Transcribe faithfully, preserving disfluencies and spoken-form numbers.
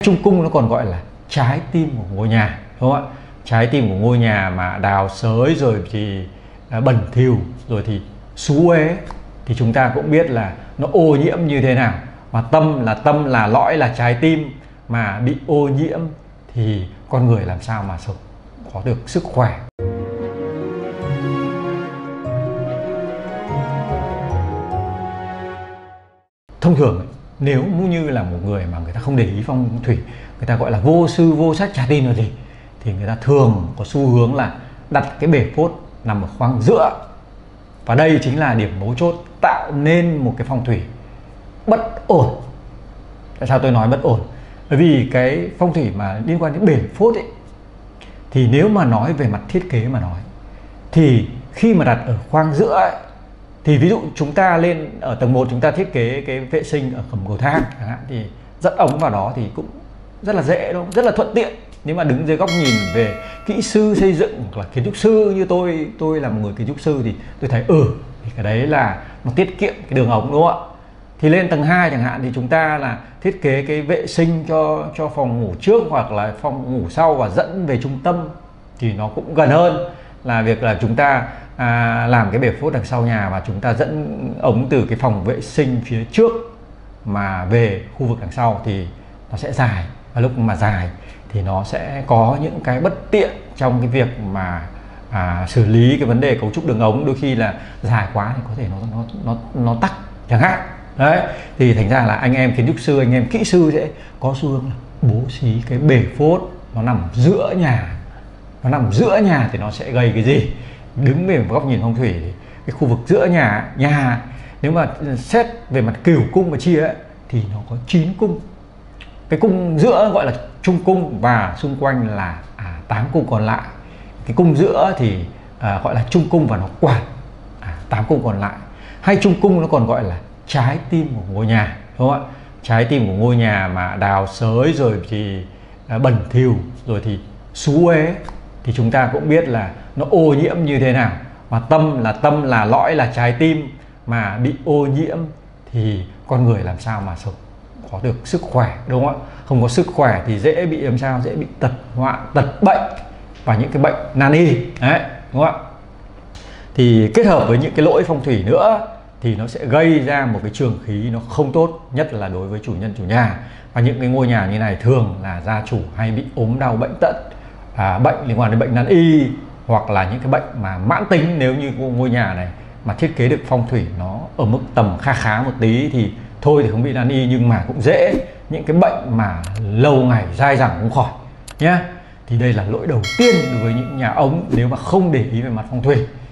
Trung cung nó còn gọi là trái tim của ngôi nhà, đúng không ạ? Trái tim của ngôi nhà mà đào xới rồi thì bẩn thỉu rồi thì xú uế thì chúng ta cũng biết là nó ô nhiễm như thế nào. Mà tâm là tâm là lõi là trái tim mà bị ô nhiễm thì con người làm sao mà sống có được sức khỏe. Thông thường nếu như là một người mà người ta không để ý phong thủy, người ta gọi là vô sư vô sách chả tin vào gì, thì người ta thường có xu hướng là đặt cái bể phốt nằm ở khoang giữa. Và đây chính là điểm mấu chốt tạo nên một cái phong thủy bất ổn. Tại sao tôi nói bất ổn? Bởi vì cái phong thủy mà liên quan đến bể phốt ấy, thì nếu mà nói về mặt thiết kế mà nói, thì khi mà đặt ở khoang giữa ấy, thì ví dụ chúng ta lên ở tầng một, chúng ta thiết kế cái vệ sinh ở hầm cầu thang chẳng hạn, thì dẫn ống vào đó thì cũng rất là dễ, đúng không? Rất là thuận tiện. Nếu mà đứng dưới góc nhìn về kỹ sư xây dựng hoặc là kiến trúc sư như tôi, tôi là một người kiến trúc sư thì tôi thấy ừ thì cái đấy là nó tiết kiệm cái đường ống, đúng không ạ? Thì lên tầng hai chẳng hạn thì chúng ta là thiết kế cái vệ sinh cho cho phòng ngủ trước hoặc là phòng ngủ sau và dẫn về trung tâm thì nó cũng gần hơn là việc là chúng ta à, làm cái bể phốt đằng sau nhà và chúng ta dẫn ống từ cái phòng vệ sinh phía trước mà về khu vực đằng sau thì nó sẽ dài, và lúc mà dài thì nó sẽ có những cái bất tiện trong cái việc mà à, xử lý cái vấn đề cấu trúc đường ống. Đôi khi là dài quá thì có thể nó nó nó nó tắc chẳng hạn. Đấy, thì thành ra là anh em kiến trúc sư, anh em kỹ sư sẽ có xu hướng là bố trí cái bể phốt nó nằm giữa nhà. Nó nằm giữa nhà thì nó sẽ gây cái gì? Đứng về một góc nhìn phong thủy thì cái khu vực giữa nhà nhà nếu mà xét về mặt cửu cung mà chia ấy, thì nó có chín cung. Cái cung giữa gọi là trung cung và xung quanh là à, tám cung còn lại. Cái cung giữa thì à, gọi là trung cung và nó quản à, tám cung còn lại. Hay trung cung nó còn gọi là trái tim của ngôi nhà, đúng không ạ? Trái tim của ngôi nhà mà đào xới rồi thì à, bẩn thỉu rồi thì xú uế thì chúng ta cũng biết là nó ô nhiễm như thế nào. Mà tâm là tâm là lõi là trái tim mà bị ô nhiễm thì con người làm sao mà sống có được sức khỏe, đúng không ạ? Không có sức khỏe thì dễ bị làm sao? Dễ bị tật hoạn, tật bệnh và những cái bệnh nan y đấy, đúng không ạ? Thì kết hợp với những cái lỗi phong thủy nữa thì nó sẽ gây ra một cái trường khí nó không tốt, nhất là đối với chủ nhân chủ nhà. Và những cái ngôi nhà như này thường là gia chủ hay bị ốm đau bệnh tật, à, bệnh liên quan đến bệnh nan y hoặc là những cái bệnh mà mãn tính. Nếu như ngôi nhà này mà thiết kế được phong thủy nó ở mức tầm kha khá một tí thì thôi thì không bị nan y, nhưng mà cũng dễ những cái bệnh mà lâu ngày dai dẳng không khỏi nhé. Thì đây là lỗi đầu tiên đối với những nhà ống nếu mà không để ý về mặt phong thủy.